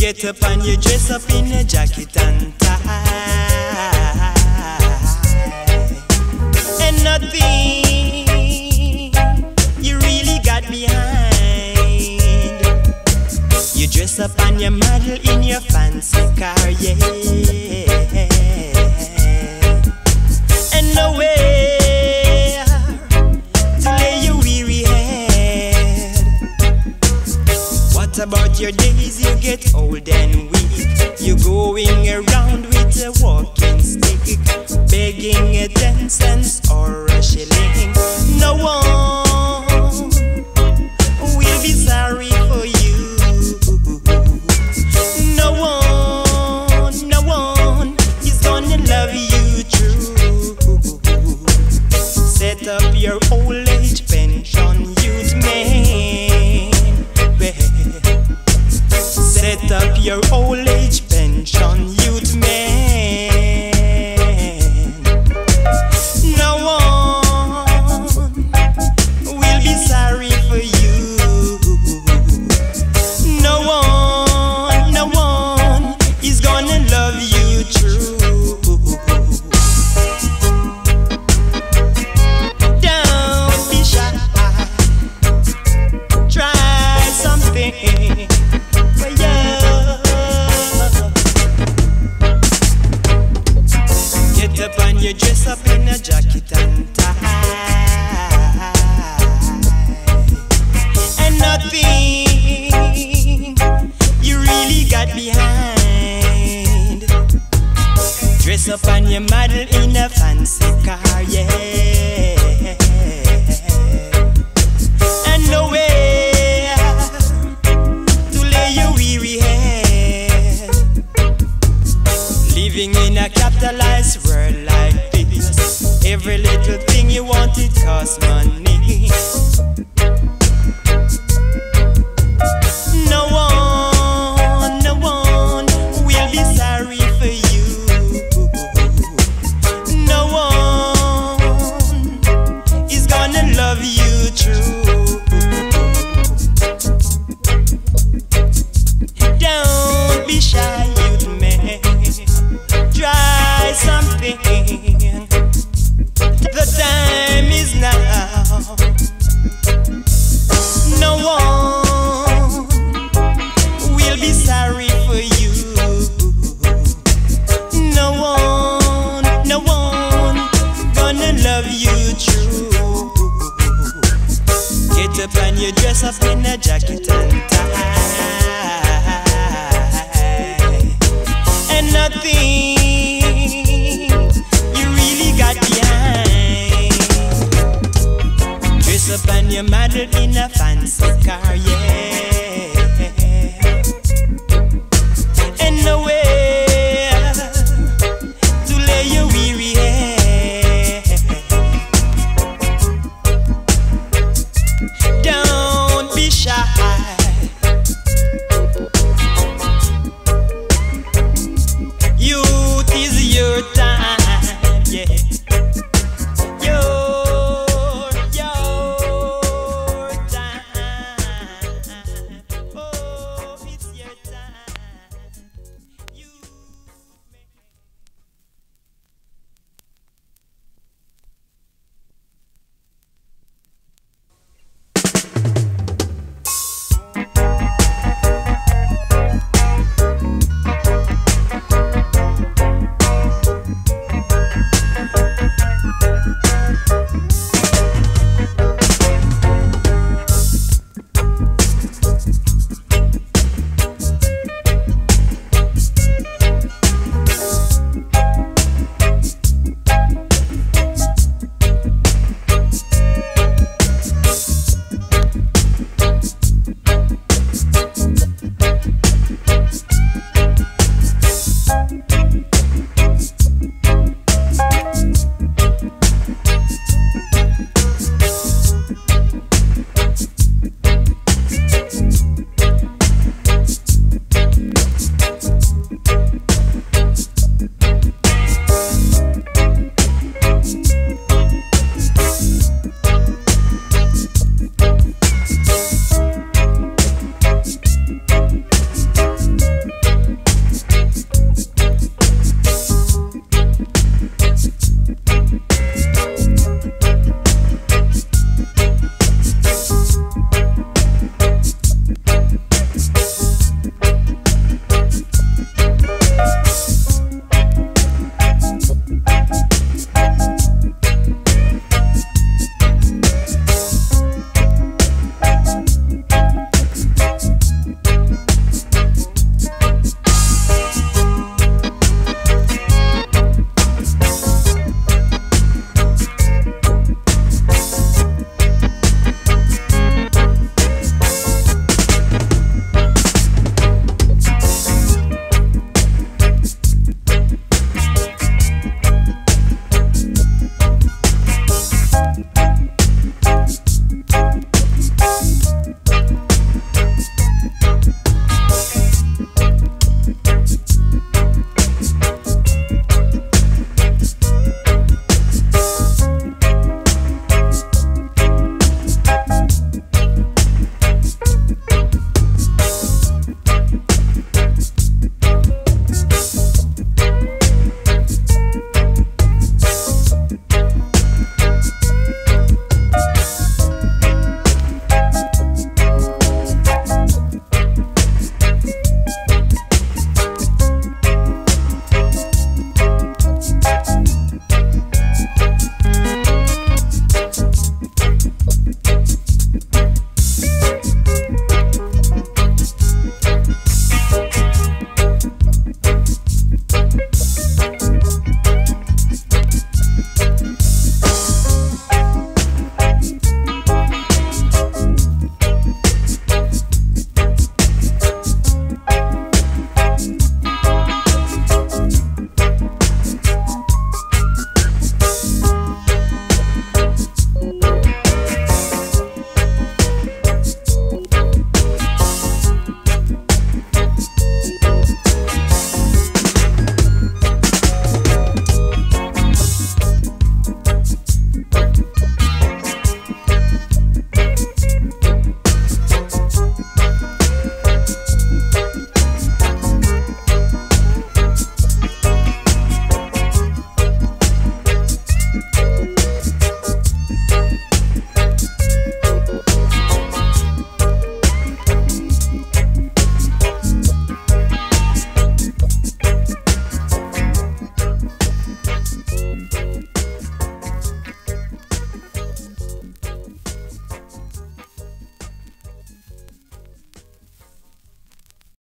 get up and you dress up in a jacket and tie, and nothing you really got behind. You dress up and you model in your fancy car, yeah, and nowhere to lay your weary head. What about your days you get old and weak? You going around with a walking stick, begging a 10 cents or a shilling. No one will be sorry for you. No one is gonna love you true. Set up your old age pension, youth man. Set up your old age pension, youth man. No one will be sorry for you. No one is gonna love you true. Don't be shy, try something for you. Get up and you dress up in a jacket and tie, and nothing you really got behind. Dress up and you model in a fancy car, yeah, and nowhere to lay your weary head. Living in a capitalized world like this, every little thing you want, it costs money.